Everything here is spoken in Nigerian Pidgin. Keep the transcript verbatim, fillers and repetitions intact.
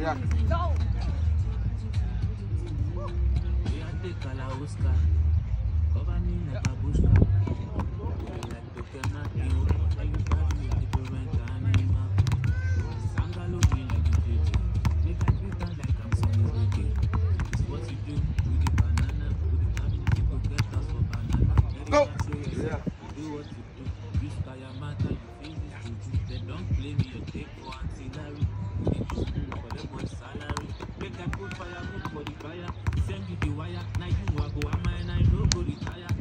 Go. Cover me like a bushka. Like the camera, you like you got me like the rent animal. Sanga looking like a bitch. Make I feel like I'm somewhere wicked. It's what you do with the banana, with the cabinet, you get us for banana. Go. Yeah. You do what you do. You sky a matter, you feel this juju. They don't play me, you take for ancillary. You do mm, for the boy's salary. Make I put fire, put for the fire. Send you the wire, now you are go am and I no go retire.